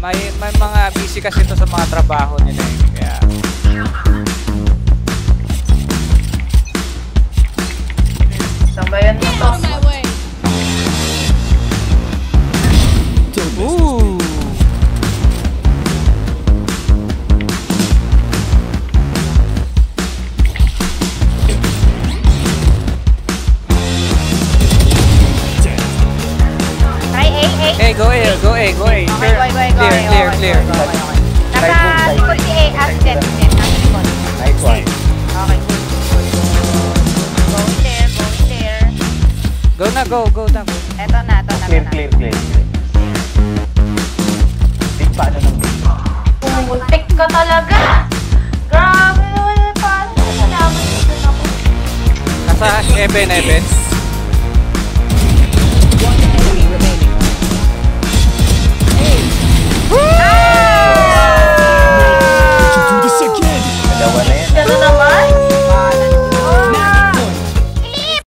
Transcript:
May mga busy kasi ito sa mga trabaho nila eh. Kaya Sabayan mo to. Ooh. Try A. Hey, go A. Okay, go. Clear. Nasa likod si A. Ascent. Nice one. Okay, good. Go na. Eto na. Clear. Big paano ng big? Pumuntik ka talaga! Grabe naman, paano ka nalaman dito na ako? Nasa Eben.